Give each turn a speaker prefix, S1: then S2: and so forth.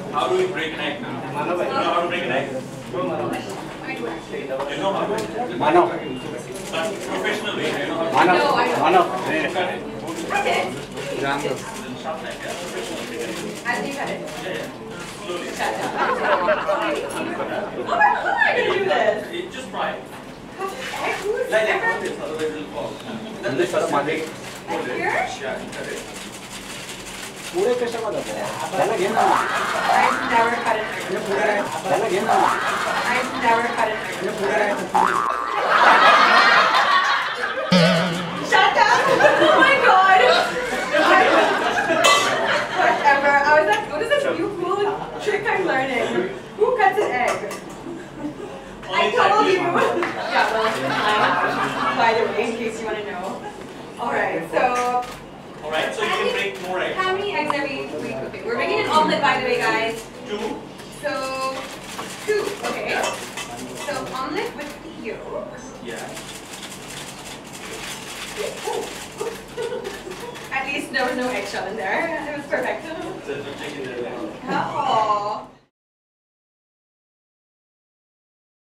S1: How do we break an egg now? You know how to break an egg? You know how to?
S2: Mano.
S1: But professionally, you know how to?
S2: Mano. Mano.
S1: Cut it.
S3: Cut it.
S2: Jangan.
S1: Sharp knife, yeah?
S3: As you cut it.
S1: Yeah. Slowly.
S3: Cut it. Oh my god, I can do this.
S1: Just try it.
S3: Cut an egg? Who's
S1: Like
S3: ever?
S1: this, otherwise it will fall. Then
S2: This
S1: this
S2: is my big.
S3: Like here?
S1: Yeah, cut it.
S2: पूरे कैसे बता दो? चला गया ना?
S3: I've never cut an egg.
S2: ये पूरे चला गया ना?
S3: I've never cut an egg.
S2: ये पूरे
S3: Shut down! Oh my god! Whatever. I was like, what is this new cool trick I'm learning? Who cuts an egg? I told you! Yeah, well, by the way, in case you want to know. Alright, so...
S1: Alright, so you can break more eggs.
S3: How many eggs are we cooking? We're making an omelet, by the way, guys.
S1: 2.
S3: So, 2, okay. So, omelet with the yolk.
S1: Yeah.
S3: At least there was no eggshell in there. It was perfect.
S1: So the chicken is
S3: Huh?